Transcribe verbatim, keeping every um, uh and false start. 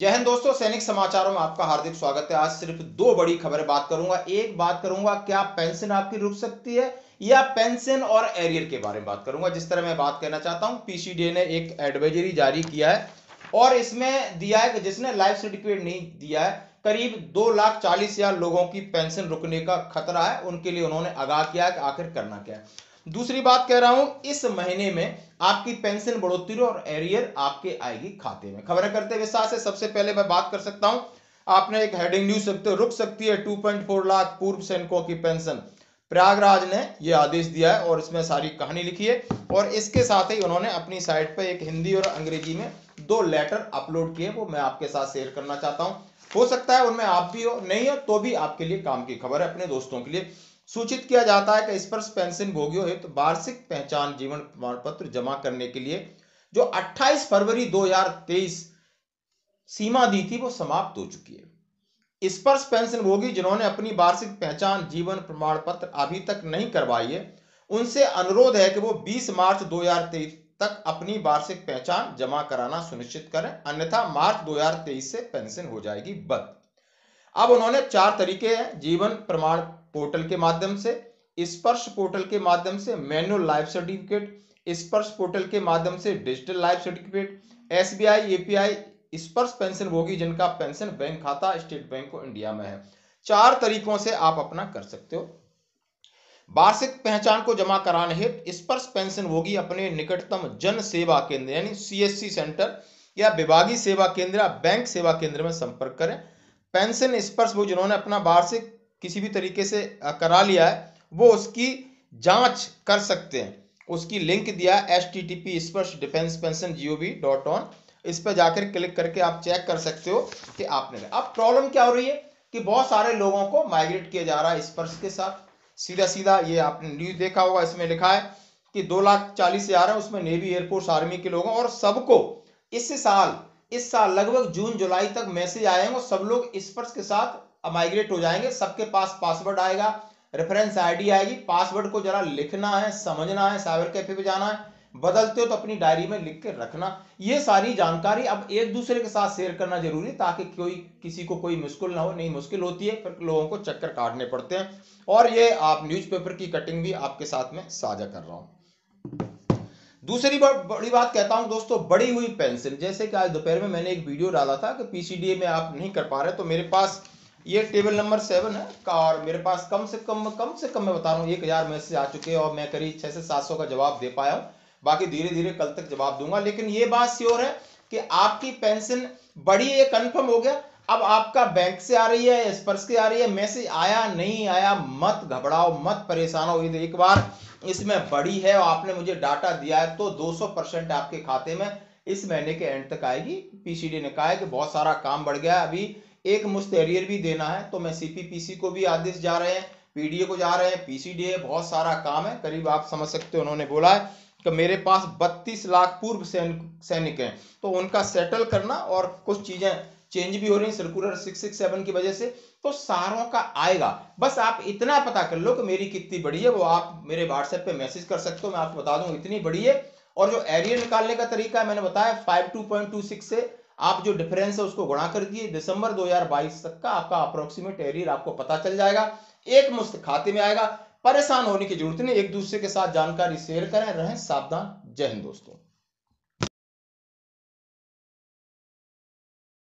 जय हिंद दोस्तों, सैनिक समाचारों में आपका हार्दिक स्वागत है। आज सिर्फ दो बड़ी खबरें बात करूंगा। एक बात करूंगा क्या पेंशन आपकी रुक सकती है, या पेंशन और एरियर के बारे में बात करूंगा। जिस तरह मैं बात कहना चाहता हूं, पीसीडीए ने एक एडवाइजरी जारी किया है और इसमें दिया है कि जिसने लाइफ सर्टिफिकेट नहीं दिया है, करीब दो लाख चालीस हजार लोगों की पेंशन रुकने का खतरा है। उनके लिए उन्होंने आगाह किया कि आखिर करना क्या है। दूसरी बात कह रहा हूं, इस महीने में आपकी पेंशन बढ़ोतरी और एरियर आपके आएगी खाते में। खबरें करते विस्तार से। सबसे पहले मैं बात कर सकता हूं, आपने एक हेडिंग न्यूज सकते हो, रुक सकती है दो पॉइंट चार लाख पूर्व सैनिकों की पेंशन। प्रयागराज ने यह आदेश दिया है और इसमें सारी कहानी लिखी है और इसके साथ ही उन्होंने अपनी साइट पर एक हिंदी और अंग्रेजी में दो लेटर अपलोड किए, वो मैं आपके साथ शेयर करना चाहता हूं। हो सकता है उनमें आप भी हो, नहीं हो तो भी आपके लिए काम की खबर है। अपने दोस्तों के लिए सूचित किया जाता है कि स्पर्श पेंशन भोगियों हेतु तो वार्षिक पहचान जीवन प्रमाण पत्र जमा करने के लिए जो अट्ठाईस फरवरी दो हज़ार तेईस सीमा दी थी, वो समाप्त हो चुकी है। स्पर्श पेंशन भोगी जिन्होंने अपनी वार्षिक पहचान जीवन प्रमाण पत्र अभी तक नहीं करवाई है, उनसे अनुरोध है कि वो बीस मार्च दो हज़ार तेईस तक अपनी वार्षिक पहचान जमा कराना सुनिश्चित करें, अन्यथा मार्च दो हज़ार तेईस से पेंशन हो जाएगी बंद। अब उन्होंने चार तरीके हैं: जीवन प्रमाण पोर्टल के माध्यम से, स्पर्श पोर्टल के माध्यम से, manual life certificate, SPARSH portal के माध्यम से digital life certificate, SBI API. SPARSH pension भोगी जिनका पेंशन बैंक खाता स्टेट बैंक ऑफ इंडिया में है। चार तरीकों से आप अपना कर सकते हो। वार्षिक पहचान को जमा कराने हेतु स्पर्श पेंशन भोगी अपने निकटतम जन सेवा केंद्र यानी सीएससी सेंटर या विभागीय सेवा केंद्र या बैंक सेवा केंद्र में संपर्क करें। पेंशन स्पर्श वो जिन्होंने अपना वार्षिक किसी भी तरीके से करा लिया है, वो उसकी जांच कर सकते हैं। उसकी लिंक दिया है H T T P SPARSH defence pension G O V dot on. इस पर जाकर क्लिक करके आप चेक कर सकते हो कि आपने। अब प्रॉब्लम क्या हो रही है कि बहुत सारे लोगों को माइग्रेट किया जा रहा है स्पर्श के साथ। सीधा सीधा ये आपने न्यूज देखा होगा, इसमें लिखा है कि दो लाख चालीस हजार है, उसमें नेवी एयरफोर्स आर्मी के लोग हैं और सबको इस साल इस साल लगभग जून जुलाई तक मैसेज आएंगे और सब लोग स्पर्श के साथ माइग्रेट हो जाएंगे। सबके पास पासवर्ड आएगा, रेफरेंस आईडी आएगी। पासवर्ड को जरा लिखना है, समझना है, साइबर कैफे पे जाना है, बदलते हो तो अपनी डायरी में लिख के रखना। ये सारी जानकारी अब एक दूसरे के साथ शेयर करना जरूरी है ताकि कोई किसी को कोई मुश्किल ना हो। नहीं मुश्किल होती है, फिर लोगों को चक्कर काटने पड़ते हैं। और ये आप न्यूज़पेपर की कटिंग भी आपके साथ में साझा कर रहा हूं। दूसरी बड़ी बात कहता हूं दोस्तों, बढ़ी हुई पेंशन। जैसे कि आज दोपहर में मैंने एक वीडियो डाला था कि पीसीडीए में आप नहीं कर पा रहे, तो मेरे पास ये टेबल नंबर सेवन है का और मेरे पास कम से कम कम से कम मैं बता रहा हूँ एक हजार मैसेज आ चुके हैं और मैं करीब छह से सात सौ का जवाब दे पाया हूँ। बाकी धीरे धीरे कल तक जवाब दूंगा। लेकिन ये बात श्योर है कि आपकी पेंशन बढ़ी है, कंफर्म हो गया। अब आपका बैंक से आ रही है, स्पर्श से आ रही है, मैसेज आया नहीं आया, मत घबराओ, मत परेशान हो। एक बार इसमें बढ़ी है और आपने मुझे डाटा दिया है तो दो सौ परसेंट आपके खाते में इस महीने के एंड तक आएगी। पीसीडी ने कहा है कि बहुत सारा काम बढ़ गया है, अभी एक मुश्त एरियर भी देना है, तो मैं सीपीपीसी को भी आदेश जा रहे हैं, पीडीए को जा रहे हैं, पीसीडीए, बहुत सारा काम है। करीब आप समझ सकते हो, उन्होंने बोला है कि मेरे पास बत्तीस लाख पूर्व सैनिक हैं, तो उनका सेटल करना और कुछ चीजें चेंज भी हो रही सर्कुलर सिक्स सिक्स सेवन की वजह से, तो सारों का आएगा। बस आप इतना पता कर लो कि मेरी कितनी बड़ी है, वो आप मेरे व्हाट्सएप पे मैसेज कर सकते हो, मैं आपको बता दूं इतनी बड़ी है। और जो एरियर निकालने का तरीका है मैंने बताया, five two point two six से आप जो डिफरेंस है उसको गुणा कर दिए, दिसंबर दो हज़ार बाईस तक का आपका अप्रोक्सीमेट एरियर आपको पता चल जाएगा, एक मुश्त खाते में आएगा। परेशान होने की जरूरत नहीं, एक दूसरे के साथ जानकारी शेयर करें, रहें सावधान। जय हिंद दोस्तों।